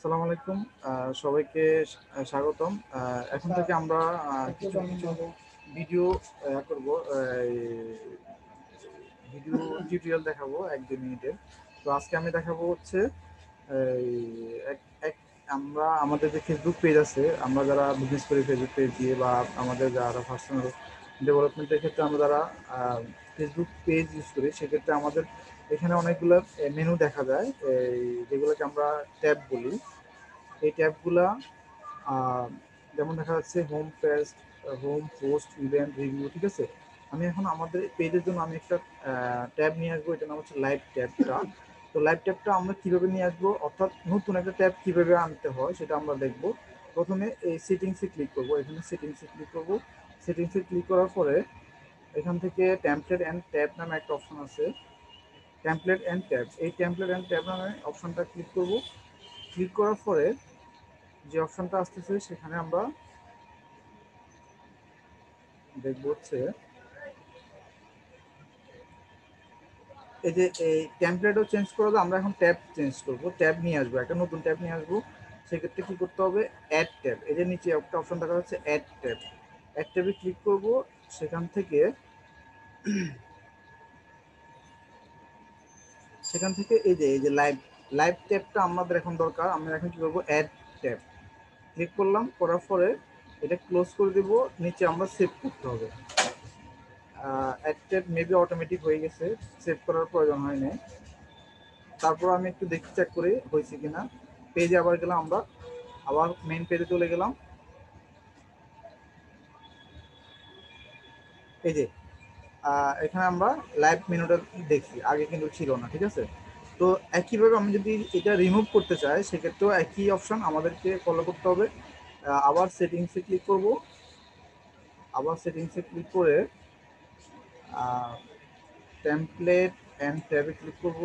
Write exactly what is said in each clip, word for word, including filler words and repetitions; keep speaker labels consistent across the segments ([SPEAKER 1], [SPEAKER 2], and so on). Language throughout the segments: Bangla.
[SPEAKER 1] আসসালামু আলাইকুম। আহ, সবাইকে স্বা- স্বাগতম। আহ, এখন থেকে আমরা আহ, কিছু কিছু ভিডিও আহ, করব, ভিডিও টিউটোরিয়াল দেখাবো এক দুই মিনিটের। তো আজকে আমি দেখাবো হচ্ছে এই এক এক আমরা আমাদের যে ফেসবুক পেজ আছে, আমরা যারা বিজনেস করি ফেসবুক পেজ দিয়ে, বা আমাদের যারা পার্সোনাল ডেভেলপমেন্টের ক্ষেত্রে আমরা যারা ফেসবুক পেজ ইউজ করি, সেক্ষেত্রে আমাদের এখানে অনেকগুলো মেনু দেখা যায়, এই যেগুলোকে আমরা ট্যাব বলি। এই ট্যাবগুলা আহ, যেমন দেখা যাচ্ছে home page, home post, event, review, ঠিক আছে। আমি এখন আমাদের পেজের জন্য আমি একটা ট্যাব নিয়ে আসবো, এটা নাম হচ্ছে লাইভ ট্যাবটা। তো লাইভ ট্যাবটা আমরা কিভাবে নিয়ে আসবো, অর্থাৎ নতুন একটা ট্যাব কিভাবে আনতে হয় সেটা আমরা দেখবো। প্রথমে এই সেটিংসে ক্লিক করব, এখানে সেটিংসে ক্লিক করব। সেটিংসে ক্লিক করার পরে এখান থেকে টেমপ্লেট অ্যান্ড ট্যাব নামে একটা অপশন আছে। টেমপ্লেট অ্যান্ড ট্যাব, এই টেমপ্লেট অ্যান্ড ট্যাব নামে অপশনটা ক্লিক করব। ক্লিক করার পরে যে অপশনটা আসতেছে সেখানে আমরা দেখবো হচ্ছে এই যে এই টেমপ্লেটও চেঞ্জ করে দাও, আমরা এখন ট্যাব চেঞ্জ করবো, ট্যাব নিয়ে আসবো, একটা নতুন ট্যাব নিয়ে আসবো। সেক্ষেত্রে কি করতে হবে, অ্যাড ট্যাব, এই যে নিচে একটা অপশন দেখা যাচ্ছে অ্যাড ট্যাব। অ্যাড ট্যাবে ক্লিক করব। সেখান থেকে সেখান থেকে এই যে এই যে লাইভ লাইভ ট্যাবটা আমাদের এখন দরকার। আমরা এখন কি করবো, অ্যাড ট্যাব ক্লিক করলাম, করার পরে এটা ক্লোজ করে দিব। নিচে আমরা সেভ করতে হবে। অ্যাড ট্যাব মেবি অটোমেটিক হয়ে গেছে, সেভ করার প্রয়োজন হয় না। তারপর আমি একটু দেখি, চেক করি হয়েছে কিনা। পেজে আবার গেলাম, আমরা আবার মেইন পেজে চলে গেলাম। এই যে আহ, এখানে আমরা লাইভ মেনুটা দেখি, আগে কিন্তু ছিল না, ঠিক আছে। তো একইভাবে আমি যদি এটা রিমুভ করতে চাই, সেক্ষেত্রেও একই অপশন আমাদেরকে ফলো করতে হবে। আহ, আবার সেটিংসে ক্লিক করব। আবার সেটিংসে ক্লিক করে টেমপ্লেট অ্যান্ড ট্যাবে ক্লিক করব।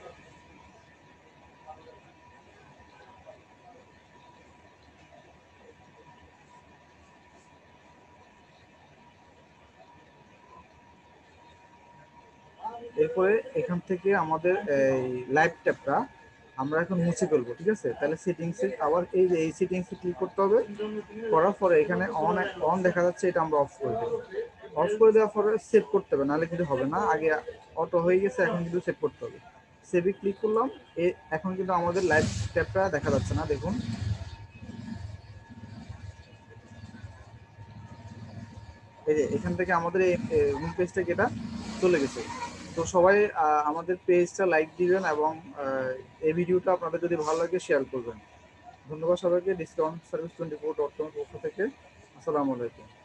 [SPEAKER 1] এরপরে এখান থেকে আমাদের এই লাইভ ট্যাবটা আমরা এখন মুছে ফেলবো, ঠিক আছে। তাহলে সেটিংসে আবার এই যে এই সেটিংসে ক্লিক করতে হবে। করার পরে এখানে অন অন দেখা যাচ্ছে, এটা আমরা অফ করে দেবো। অফ করে দেওয়ার পরে সেভ করতে হবে, নাহলে কিন্তু হবে না। আগে অটো হয়ে গেছে, এখন কিন্তু সেভ করতে হবে। সেভে ক্লিক করলাম। এ এখন কিন্তু আমাদের লাইভ ট্যাবটা দেখা যাচ্ছে না, দেখুন। এই যে এখান থেকে আমাদের এই হোম পেজ থেকে এটা চলে গেছে। তো সবাই আহ, আমাদের পেজটা লাইক দিবেন, এবং আহ, এই ভিডিওটা আপনাদের যদি ভালো লাগে শেয়ার করবেন। ধন্যবাদ সবাইকে। Discount service twenty four dot কমের পক্ষ থেকে আসসালামু আলাইকুম।